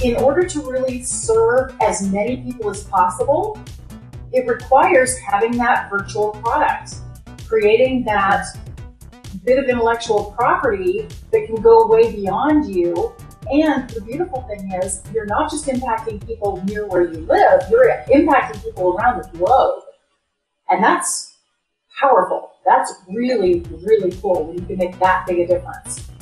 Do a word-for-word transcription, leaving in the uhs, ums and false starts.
in order to really serve as many people as possible, it requires having that virtual product, creating that bit of intellectual property that can go way beyond you. And the beautiful thing is, you're not just impacting people near where you live, you're impacting people around the globe. And that's powerful. That's really, really cool when you can make that big a difference.